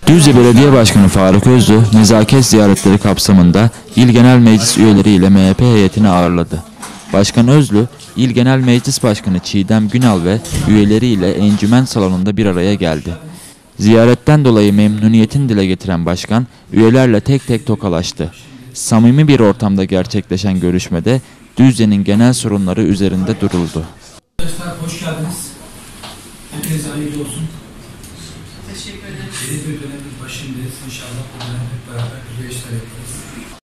Düzce Belediye Başkanı Faruk Özlü, nezaket ziyaretleri kapsamında İl Genel Meclis üyeleri ile MHP heyetini ağırladı. Başkan Özlü, İl Genel Meclis Başkanı Çiğdem Günal ve üyeleri ile encümen salonunda bir araya geldi. Ziyaretten dolayı memnuniyetini dile getiren başkan, üyelerle tek tek tokalaştı. Samimi bir ortamda gerçekleşen görüşmede Düzce'nin genel sorunları üzerinde duruldu. Arkadaşlar hoş geldiniz. Hepinize hayırlı olsun. Teşekkür ederim. Yeni bir dönemin başındayız. İnşallah bu dönem hep beraber güzel işler yaparız.